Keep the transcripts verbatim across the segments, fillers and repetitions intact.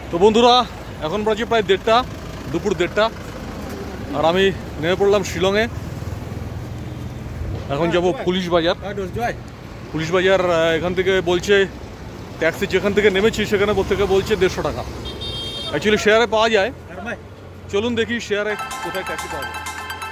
তো বন্ধুরা এখন বাজে প্রায় দেড়টা, দুপুর দেড়টা, আর আমি নেমে পড়লাম শিলংয়ে। এখন যাব পুলিশ বাজার। পুলিশ বাজার এখান থেকে বলছে ট্যাক্সি যেখান থেকে নেমেছি সেখানে থেকে বলছে দেড়শো টাকা। অ্যাকচুয়ালি শেয়ারে পাওয়া যায়, চলুন দেখি শেয়ারে কোথায় ট্যাক্সি পাওয়া যায়।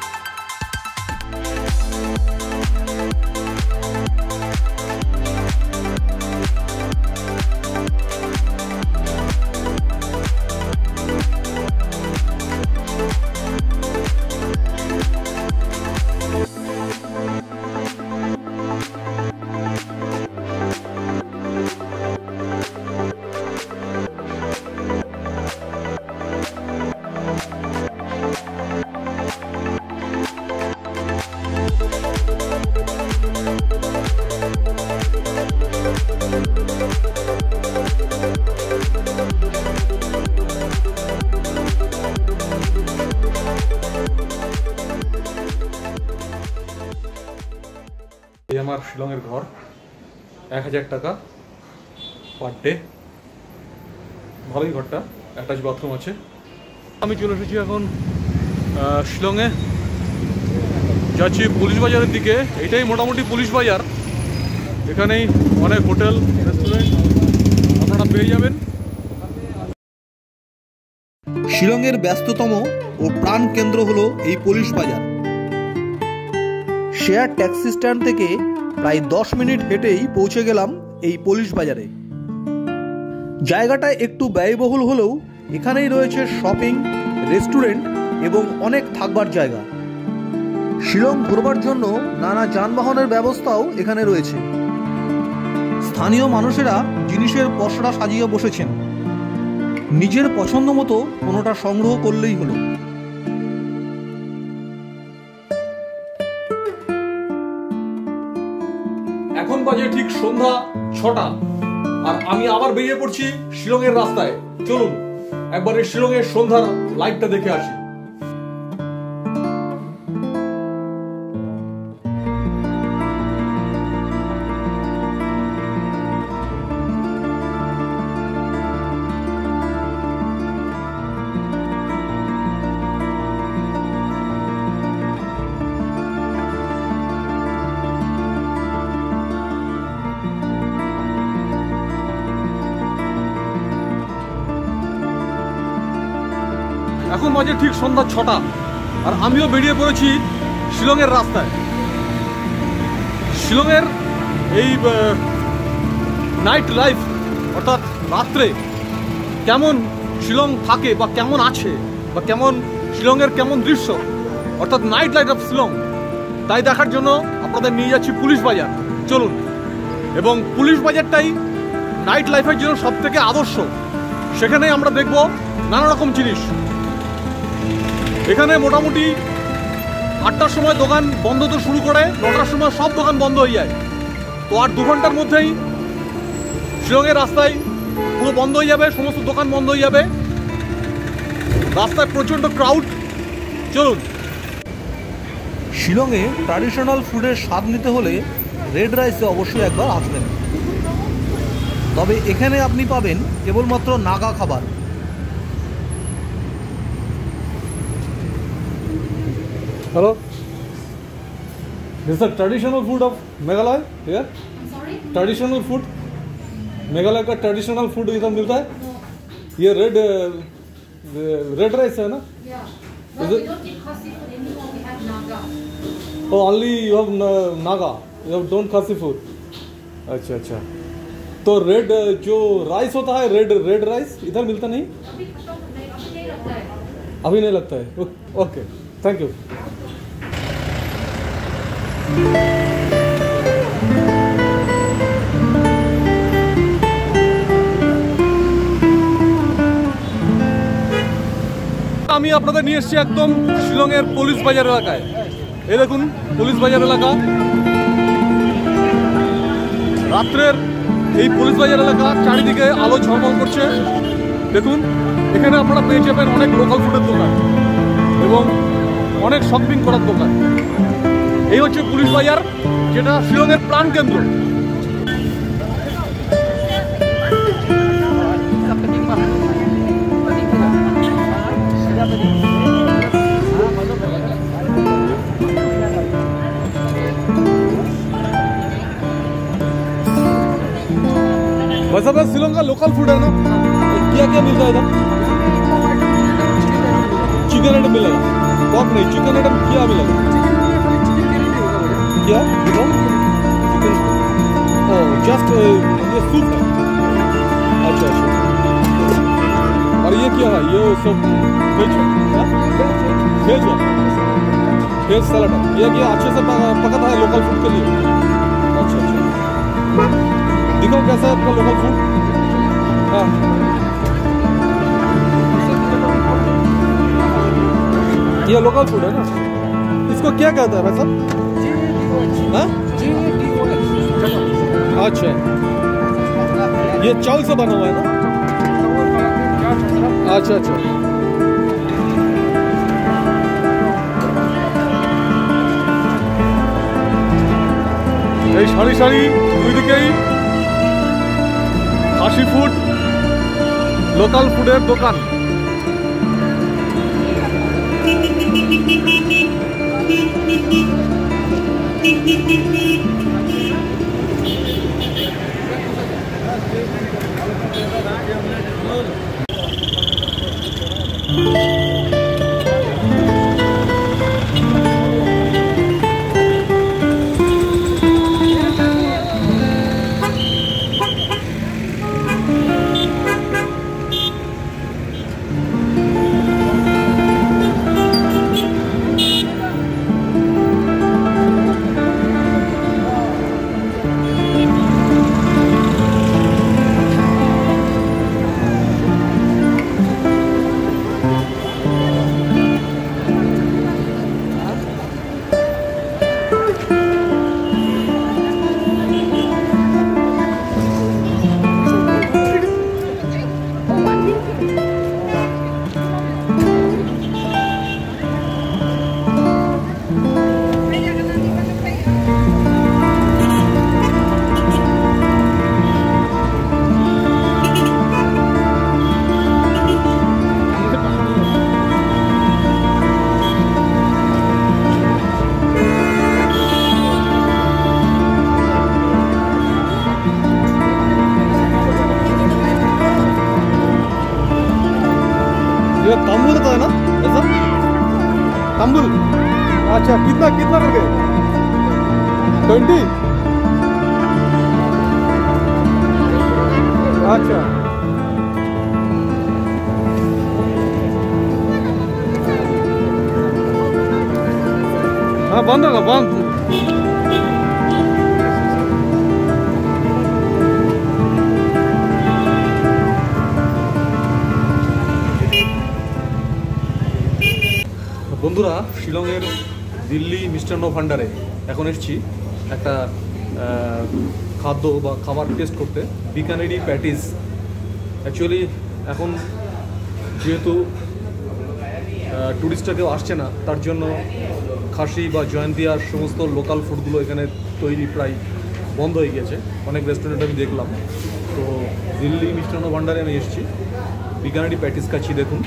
এই আমার শিলংয়ের ঘর, এক হাজার টাকা পার ডে, ভালোই ঘরটা, অ্যাটাচ বাথরুম আছে। আমি চলে এসেছি এখন শিলংয়ে, যাচ্ছি পুলিশ বাজারের দিকে। এটাই মোটামুটি পুলিশ বাজার, এখানেই অনেক হোটেল রেস্টুরেন্ট আপনারা পেয়ে যাবেন। শিলংয়ের ব্যস্ততম ও প্রাণ কেন্দ্র হলো এই পুলিশ বাজার। শেয়ার ট্যাক্সি স্ট্যান্ড থেকে প্রায় দশ মিনিট হেঁটেই পৌঁছে গেলাম এই পুলিশ বাজারে। জায়গাটা একটু ব্যয়বহুল হলেও এখানেই রয়েছে শপিং, রেস্টুরেন্ট এবং অনেক থাকবার জায়গা। শিলং ঘুরবার জন্য নানা যানবাহনের ব্যবস্থাও এখানে রয়েছে। স্থানীয় মানুষেরা জিনিসের পসরা সাজিয়ে বসেছেন, নিজের পছন্দ মতো কোনোটা সংগ্রহ করলেই হলো। এখন বাজে ঠিক সন্ধ্যা ছটা, আর আমি আবার বেরিয়ে পড়ছি শিলংয়ের রাস্তায়। চলুন একবার এই শিলংয়ের সন্ধ্যার লাইটটা দেখে আসি। এখন বাজে ঠিক সন্ধ্যা ছটা, আর আমিও বেরিয়ে পড়েছি শিলংয়ের রাস্তায়। শিলংয়ের এই নাইট লাইফ, অর্থাৎ রাত্রে কেমন শিলং থাকে বা কেমন আছে, বা কেমন শিলংয়ের কেমন দৃশ্য, অর্থাৎ নাইট লাইফ অফ শিলং, তাই দেখার জন্য আপনাদের নিয়ে যাচ্ছি পুলিশ বাজার। চলুন, এবং পুলিশ বাজারটাই নাইট লাইফের জন্য সব থেকে আদর্শ। সেখানে আমরা দেখব নানা রকম জিনিস। এখানে মোটামুটি আটটার সময় দোকান বন্ধ তো শুরু করে, নটার সময় সব দোকান বন্ধ হয়ে যায়। তো আর দু ঘন্টার মধ্যেই শিলংয়ের রাস্তায় পুরো বন্ধ হয়ে যাবে, সমস্ত দোকান বন্ধ হয়ে যাবে, রাস্তায় প্রচণ্ড ক্রাউড। চলুন। শিলংয়ে ট্র্যাডিশনাল ফুডের স্বাদ নিতে হলে রেড রাইসে অবশ্যই একবার আসবেন। তবে এখানে আপনি পাবেন কেবলমাত্র নাগা খাবার। Hello, this is the traditional food of Meghalaya here. I'm sorry? Traditional food, Meghalaya का traditional food इधर मिलता है। ये red red rice है ना? Yeah. But Is we it- don't eat khasi food anymore. We have naga. Oh, only you have na- naga. You have don't khasi food. अच्छा अच्छा। तो red जो rice होता है, red red rice इधर मिलता नहीं? अभी खत्म नहीं, अभी नहीं लगता है। अभी नहीं लगता है। Okay, thank you. আমি আপনাদের নিয়ে এসেছি একদম শিলংয়ের পুলিশ বাজার এলাকায়। এই দেখুন পুলিশ বাজার এলাকা, রাত্রের এই পুলিশ বাজার এলাকা, চারিদিকে আলো ঝলমল করছে। দেখুন এখানে আপনারা পেয়ে যাবেন অনেক লোকাল ফুডের দোকান এবং অনেক শপিং করার দোকান। এই হচ্ছে পুলিশ বাজার, যেটা শিলংয়ের প্রাণ কেন্দ্র। लोकल फूड है ना? क्या क्या मिलता है इधर? चिकन आइटम मिलेगा, पॉर्क नहीं, चिकन आइटम क्या मिलेगा? क्या चिकन? ओह जस्ट ये सूप है। अच्छा अच्छा। और ये क्या है? ये सब वेज है, वेज है, वेज सलाद है। ये क्या अच्छे से पकाता है लोकल फूड के लिए? अच्छा अच्छा। दिखाओ कैसा है आपका लोकल फूड। हाँ ये लोकल फूड है ना? इसको क्या कहता है वैसा? हाँ? अच्छा ये चावल से बना हुआ है ना? अच्छा अच्छा। এই সারি সারি দুই দিকেই খাসি ফুড, লোকাল ফুডের দোকান। ये तंबू होता है ना ऐसा? तंबू। अच्छा कितना कितना करके? ट्वेंटी। अच्छा हाँ बंद होगा बंद। বন্ধুরা শিলংয়ের দিল্লি মিষ্টান্ন ভান্ডারে এখন এসেছি একটা খাদ্য বা খাবার টেস্ট করতে, বিকানেরি প্যাটিস। অ্যাকচুয়ালি এখন যেহেতু টুরিস্টরা কেউ আসছে না, তার জন্য খাসি বা জয়ন্তিয়ার সমস্ত লোকাল ফুডগুলো এখানে তৈরি প্রায় বন্ধ হয়ে গেছে। অনেক রেস্টুরেন্ট আমি দেখলাম। তো দিল্লি মিষ্টান্ন ভান্ডারে আমি এসেছি, বিকানেরি প্যাটিস খাচ্ছি। দেখুন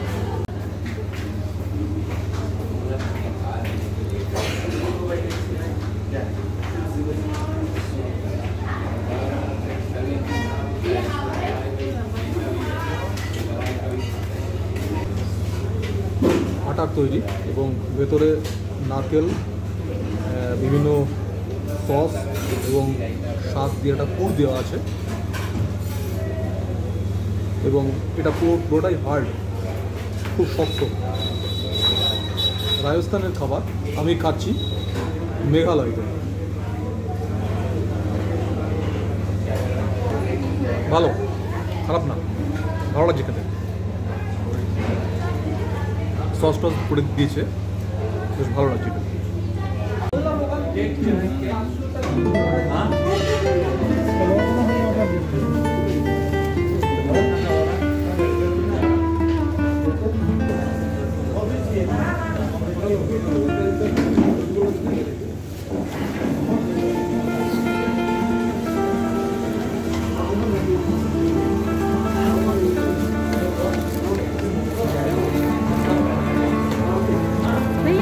আটার তৈরি এবং ভেতরে নারকেল, বিভিন্ন সস এবং শাক দিয়ে একটা পুর দেওয়া আছে এবং এটা পুরো পুরোটাই হার্ড, খুব শক্ত। রাজস্থানের খাবার আমি খাচ্ছি মেঘালয়তে। ভালো, খারাপ না, ভালো লাগছে খেতে। সস টস করে দিয়েছে, বেশ ভালো লাগছে এটা।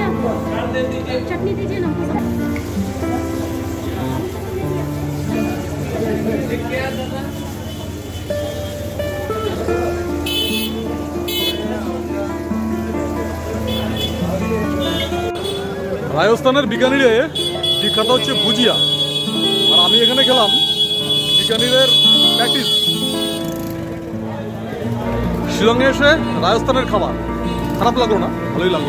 चटनी दीजिए ना। রাজস্থানের বিকানিরে বিখ্যাত হচ্ছে ভুজিয়া, আর আমি এখানে খেলাম বিকানিরের প্যাটিস। শিলংয়ে এসে রাজস্থানের খাবার খারাপ লাগলো না, ভালোই লাগলো।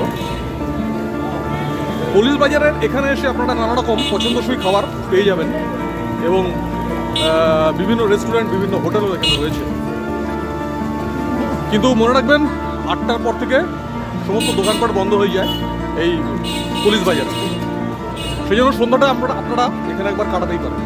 পুলিশ বাজারের এখানে এসে আপনারা নানা রকম পছন্দসই খাবার পেয়ে যাবেন এবং বিভিন্ন রেস্টুরেন্ট বিভিন্ন হোটেলও এখানে রয়েছে। কিন্তু মনে রাখবেন আটটার পর থেকে সমস্ত দোকানপাট বন্ধ হয়ে যায় এই পুলিশ বাজারে, সেই জন্য সন্ধ্যাটা আপনারা আপনারা এখানে একবার কাটাতেই পারেন।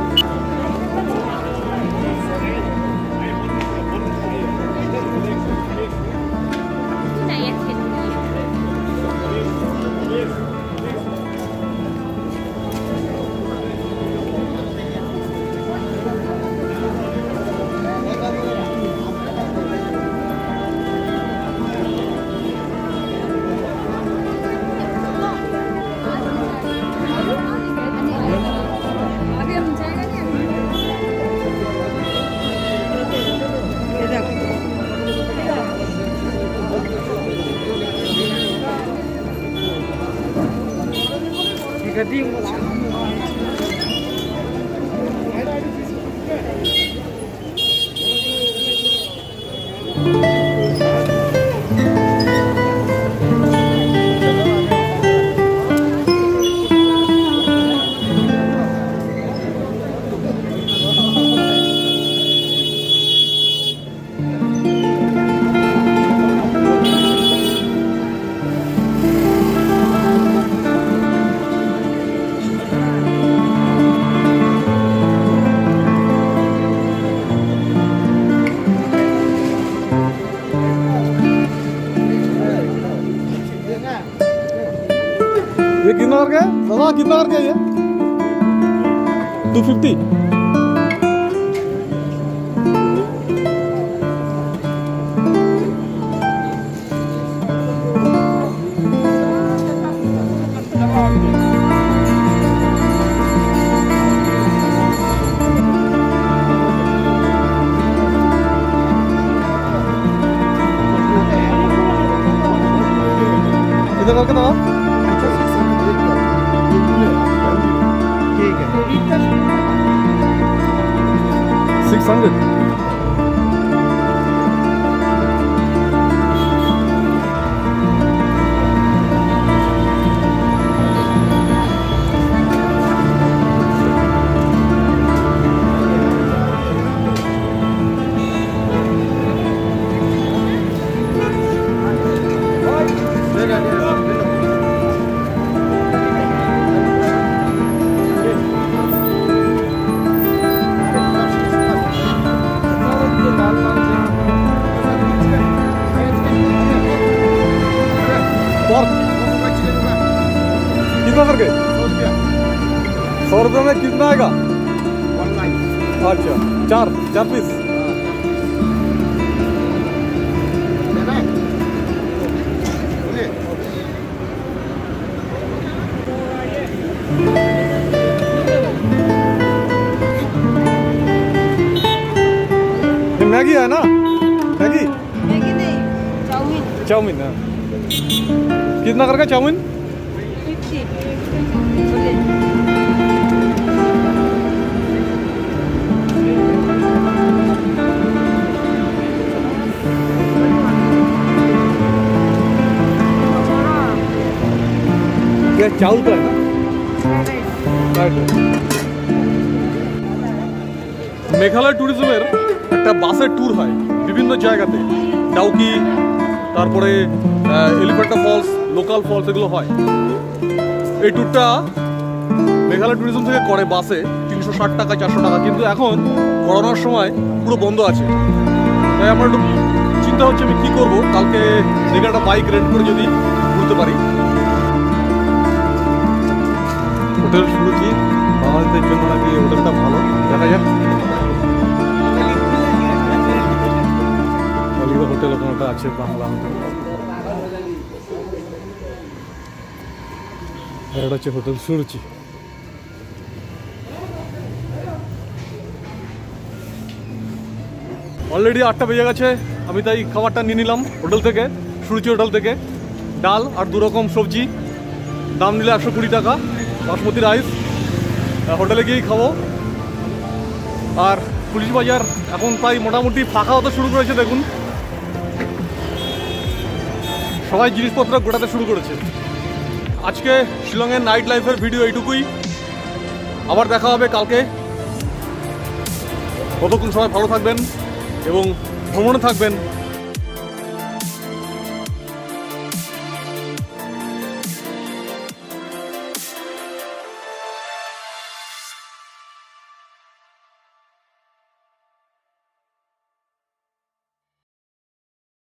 ये कितना करके दादा, कितना करके ये टू फिफ्टी? कितना करके दादा? Six hundred. कितना करके? सौ रुपये में कितना आएगा? अच्छा, चार चार पीस। मैगी है ना? मैगी मैगी नहीं, चाउमीन। चाउमीन है। कितना करके चाउमीन? फिफ्टी। क्या चावल का है ना? মেঘালয় ট্যুরিজমের একটা বাসের ট্যুর হয় বিভিন্ন জায়গাতে, ডাউকি, তারপরে এলিফ্যান্টা ফলস, লোকাল ফলস, এগুলো হয়। এই ট্যুরটা মেঘালয় ট্যুরিজম থেকে করে বাসে তিনশো ষাট টাকা চারশো টাকা, কিন্তু এখন করোনার সময় পুরো বন্ধ আছে। তাই আমার একটু চিন্তা হচ্ছে আমি কী করবো, কালকে দেখে একটা বাইক রেন্ট করে যদি ঘুরতে পারি। হোটেল শুনেছি বাঙালিদের জন্য নাকি হোটেলটা ভালো, দেখা যাক। হোটেল ওখানে একটা আছে বাংলা হোটেল, এটা হচ্ছে হোটেল সুরুচি। অলরেডি আটটা বেজে গেছে, আমি তাই খাবারটা নিয়ে নিলাম হোটেল থেকে, সুরুচি হোটেল থেকে। ডাল আর দু রকম সবজি, দাম নিলে একশো কুড়ি টাকা বাসমতি রাইস। হোটেলে গিয়েই খাবো। আর পুলিশ বাজার এখন প্রায় মোটামুটি ফাঁকা হতে শুরু করেছে, দেখুন সবাই জিনিসপত্র গোটাতে শুরু করেছে। আজকে শিলংয়ের নাইট লাইফের ভিডিও এইটুকুই, আবার দেখা হবে কালকে। ততক্ষণ সবাই ভালো থাকবেন এবং ভ্রমণে থাকবেন।